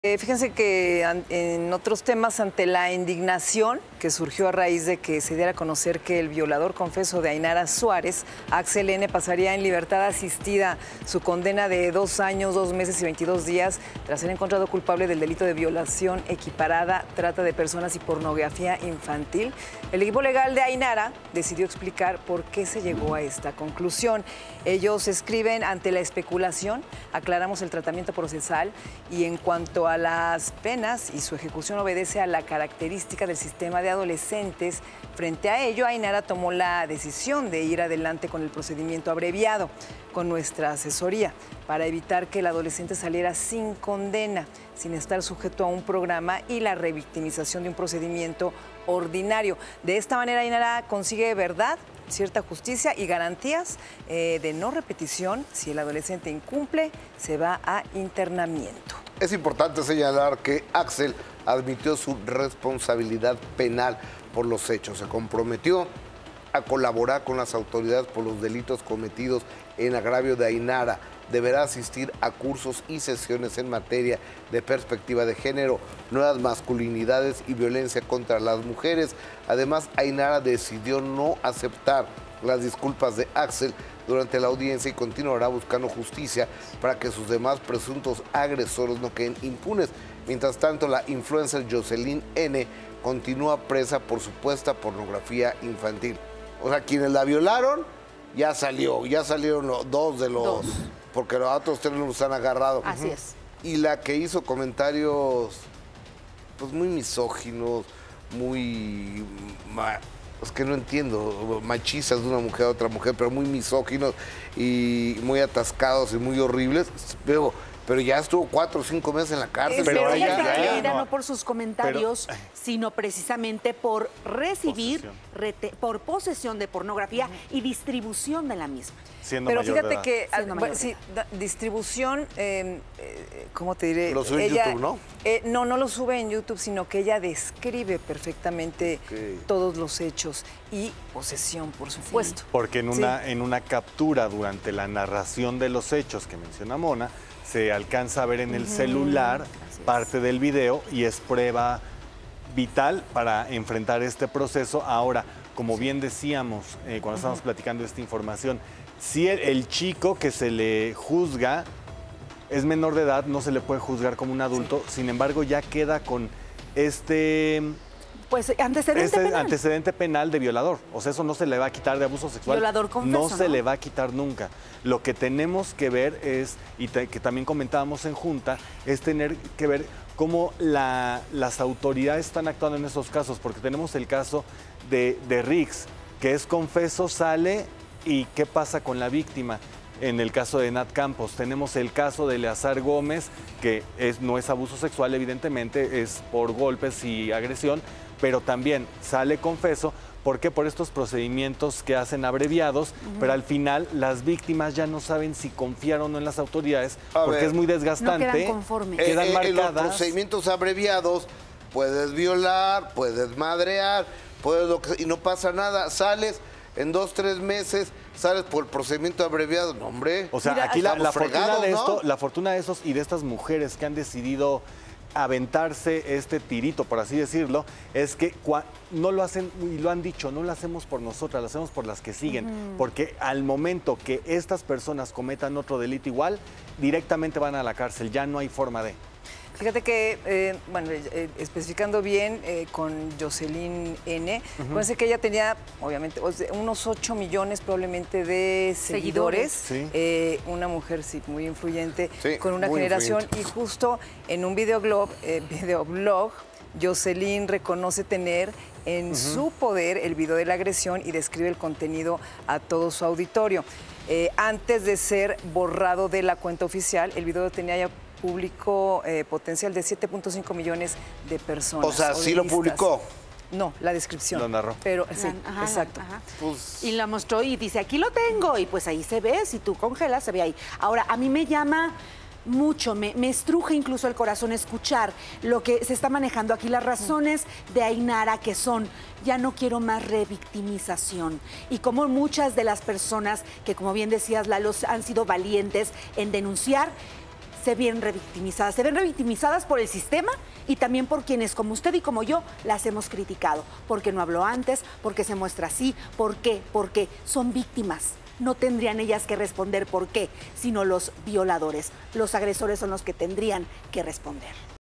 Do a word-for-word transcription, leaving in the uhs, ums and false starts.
Eh, fíjense que an, en otros temas, ante la indignación que surgió a raíz de que se diera a conocer que el violador confeso de Ainara Suárez, Axel N., pasaría en libertad asistida su condena de dos años, dos meses y veintidós días tras ser encontrado culpable del delito de violación equiparada, trata de personas y pornografía infantil. El equipo legal de Ainara decidió explicar por qué se llegó a esta conclusión. Ellos escriben: ante la especulación, aclaramos el tratamiento procesal y en cuanto a a las penas y su ejecución obedece a la característica del sistema de adolescentes. Frente a ello, Ainara tomó la decisión de ir adelante con el procedimiento abreviado con nuestra asesoría para evitar que el adolescente saliera sin condena, sin estar sujeto a un programa y la revictimización de un procedimiento ordinario. De esta manera, Ainara consigue verdad, cierta justicia y garantías eh, de no repetición. Si el adolescente incumple, se va a internamiento. Es importante señalar que Axel admitió su responsabilidad penal por los hechos. Se comprometió a colaborar con las autoridades por los delitos cometidos en agravio de Ainara. Deberá asistir a cursos y sesiones en materia de perspectiva de género, nuevas masculinidades y violencia contra las mujeres. Además, Ainara decidió no aceptar las disculpas de Axel durante la audiencia y continuará buscando justicia para que sus demás presuntos agresores no queden impunes. Mientras tanto, la influencer Jocelyn N. continúa presa por supuesta pornografía infantil. O sea, quienes la violaron, ya salió, ya salieron los dos de los... Dos. Porque los otros tres los han agarrado. Así es. Y la que hizo comentarios, pues muy misóginos, muy... Es que no entiendo, machistas de una mujer a otra mujer, pero muy misóginos y muy atascados y muy horribles. Pero, pero ya estuvo cuatro o cinco meses en la cárcel. Pero, pero ella ella, se ella, no, no por sus comentarios, pero, sino precisamente por recibir, rete, por posesión de pornografía uh-huh. y distribución de la misma. Siendo Pero fíjate que al, bueno, sí, da, distribución, eh, eh, ¿cómo te diré? Lo sube ella, en YouTube, ¿no? Eh, no, no lo sube en YouTube, sino que ella describe perfectamente okay. todos los hechos y posesión, por supuesto. Sí. Porque en una, sí. en una captura durante la narración de los hechos que menciona Mona, se alcanza a ver en el uh-huh. celular parte del video y es prueba vital para enfrentar este proceso. Ahora, como bien decíamos eh, cuando uh-huh. estábamos platicando esta información, si el, el chico que se le juzga es menor de edad, no se le puede juzgar como un adulto, sí. sin embargo ya queda con este... Pues antecedente este penal. antecedente penal de violador. O sea, eso no se le va a quitar de abuso sexual. Violador confeso, No se ¿no? le va a quitar nunca. Lo que tenemos que ver es, y te, que también comentábamos en Junta, es tener que ver cómo la, las autoridades están actuando en esos casos, porque tenemos el caso de, de Rix, que es confeso, sale... ¿Y qué pasa con la víctima? En el caso de Nat Campos, tenemos el caso de Eleazar Gómez, que es, no es abuso sexual, evidentemente, es por golpes y agresión, pero también sale confeso. ¿Por qué? Por estos procedimientos que hacen abreviados, uh-huh. pero al final las víctimas ya no saben si confiar o no en las autoridades, A porque ver, es muy desgastante. No quedan conformes. Quedan eh, marcadas. En los procedimientos abreviados puedes violar, puedes madrear, puedes lo que, y no pasa nada, sales... En dos, tres meses sales por el procedimiento abreviado. No, hombre. O sea, Mira, aquí la, la, fregados, fortuna de esto, ¿no? la fortuna de esos y de estas mujeres que han decidido aventarse este tirito, por así decirlo, es que no lo hacen, y lo han dicho, no lo hacemos por nosotras, lo hacemos por las que siguen. Uh-huh. Porque al momento que estas personas cometan otro delito igual, directamente van a la cárcel, ya no hay forma de... Fíjate que, eh, bueno, eh, especificando bien eh, con Jocelyn N., uh-huh. fíjense que ella tenía, obviamente, unos ocho millones probablemente de seguidores. seguidores. Sí. Eh, una mujer, sí, muy influyente, sí, con una generación. Influyente. Y justo en un videoblog, eh, videoblog Jocelyn reconoce tener en uh-huh. su poder el video de la agresión y describe el contenido a todo su auditorio. Eh, antes de ser borrado de la cuenta oficial, el video tenía ya público eh, potencial de siete punto cinco millones de personas. O sea, ¿sí lo publicó? No, la descripción. Lo narró. Pero sí, ajá, exacto. Ajá. Pues... Y la mostró y dice, aquí lo tengo. Y pues ahí se ve, si tú congelas, se ve ahí. Ahora, a mí me llama mucho, me, me estruja incluso el corazón escuchar lo que se está manejando aquí, las razones de Ainara, que son, ya no quiero más revictimización. Y como muchas de las personas que, como bien decías, Lalo, han sido valientes en denunciar, se ven revictimizadas. Se ven revictimizadas por el sistema y también por quienes, como usted y como yo, las hemos criticado. Porque no habló antes, porque se muestra así, ¿por qué? Porque son víctimas. No tendrían ellas que responder por qué, sino los violadores. Los agresores son los que tendrían que responder.